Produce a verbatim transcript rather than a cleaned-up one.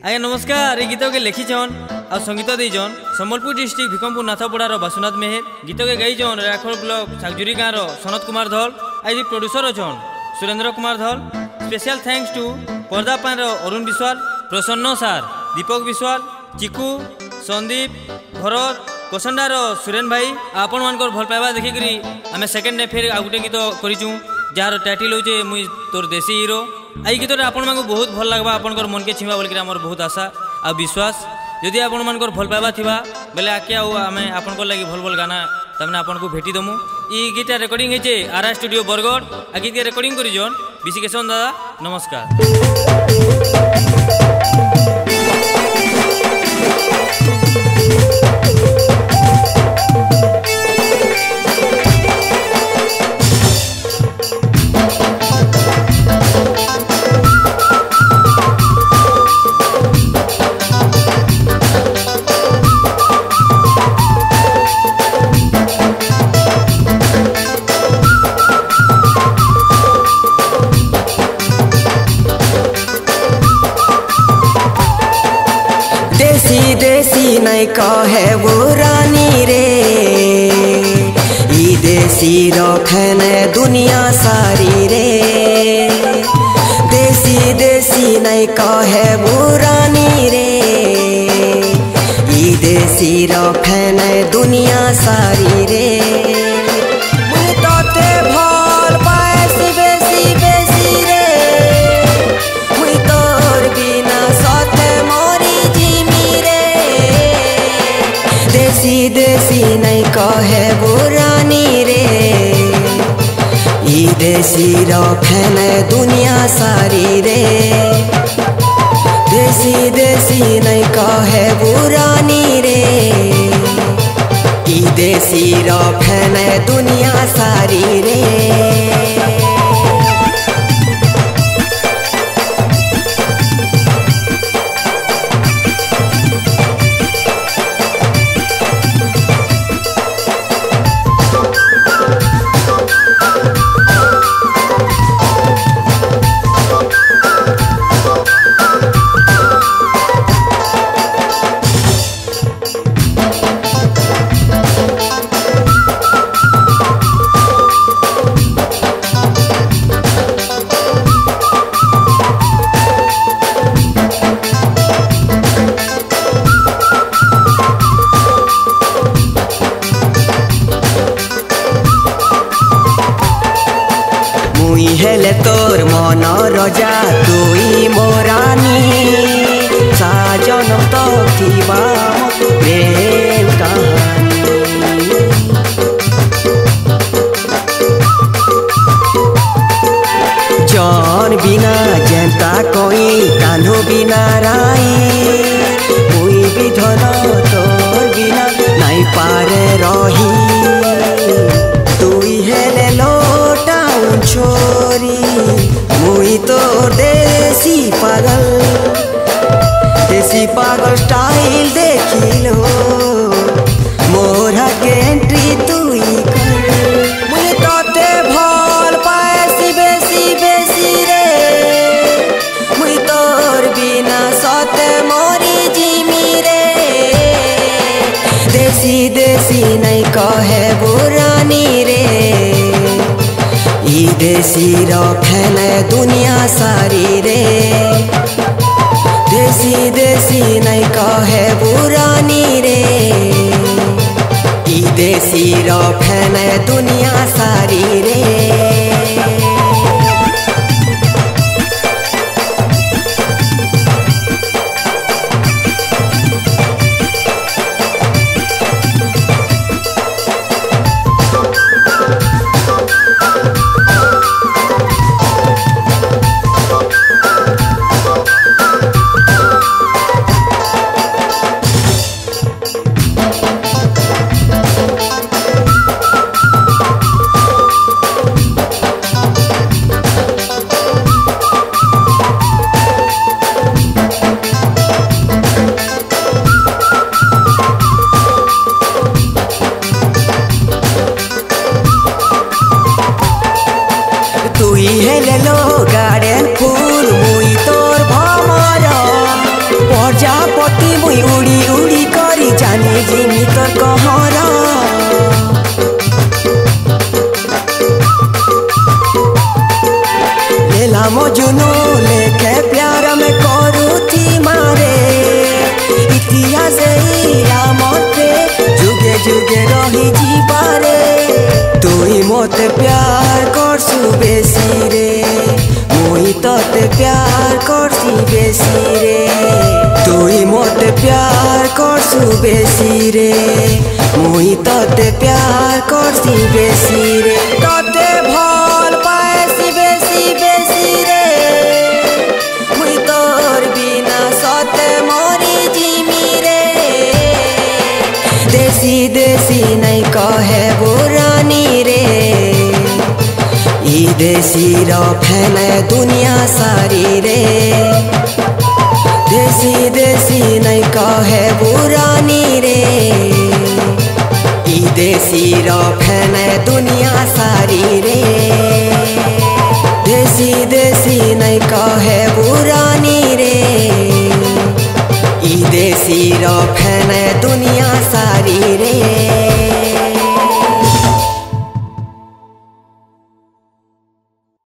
आज्ञा नमस्कार। ये गीत के लिखीछन आ संगीत देजन सम्बलपुर डिस्ट्रिक्ट भिकमपुर नाथपड़ार बासुनाथ मेहर। गीत के गाईजन राखोल ब्लॉक सागजुरी गाँव सनत कुमार धल। आज प्रोड्यूसर अच्छन सुरेंद्र कुमार धल। स्पेशल थैंक्स टू पर्दा पान अरुण विश्वाल, प्रसन्न सार, दीपक विश्वाल, चिकू, संदीप, भरत, कोसंडार सुरेन भाई। आपण मान भल पाइबा देखिक आम सेकेंड डे फिर आ गोटे गीत करूँ जार टाइटल हो मुई तोर देसी हीरो। आई गीत आपण मानक बहुत भल लगवा, आपनकर मन के छिमा बोलिक आमर बहुत आशा आ विश्वास। जदि आपण मानकर भल पाइबा थिबा बेले आके आउ आमे आपनकर लागि भल भल गाना तमने आपनको भेटी दमु। ई गीत रेकर्डिंग हेचे आरा स्टूडियो बरगढ़। आ गीत के रेकर्डिंग करी जन विशिकेशन दादा। नमस्कार। देसी नहीं कहे वो रानी रे, ई देसी रखन दुनिया सारी रे। देसी देसी नहीं कहे वो रानी रे, ई देसी रखन दुनिया सारी रे। देसी देसी नहीं कहे वो रानी रे, ई देसी रखन दुनिया सारी रे। देसी देसी नहीं कहे वो रानी रे, ई देसी रखन दुनिया सारी रे। मुई हेले तोर मन रजा तुई मोरानी, साजन तो थिबा प्रेम कहानी। जन बिना जेंता कोई कान्हो बिना राई, मुई भी धन तोर बिना नहीं पारे रही। तुई हेले लोटा छोरी मुई तो देसी पागल, देसी पागल स्टाइल देखिलो मोरा के एंट्री तुई कर। मुई तोते भल पाएसी बेसी बेसी रे, मुई तोर बिना सते मोरी जिमी रे। देसी देसी नहीं कहे वो रानी रे, ई देसी रखन दुनिया सारी रे। देसी देसी नहीं कहे वो रानी रे, ई देसी रखन दुनिया सारी रे। प्रजापति मुई उड़ी उड़ी करी जानी जिमी तोर कहरा लेला मजनू लेके प्यार में करू थी मारे इतिहास रामर पे जुगे जुगे रही जीवारे तुई मते प्यार करसु बेसी रे मुई तोते प्यार करसी बेसी रे तुई मते प्यार करसु बेसी रे मुई तोते प्यार करसी बेसी रे तोते भल पाएसी बेसी बेसी रे मुई तोर बिना सते मरी जिमी रे देसी देसी नहीं कहे बुरानी रे ई देसी रो फैले दुनिया सारी रे देसी देसी नहीं कहे बुरानी रे ई देसी रो फैले दुनिया सारी रे देसी देसी नहीं कहे बुरानी रे ई देसी रो फैले दुनिया सारी रे।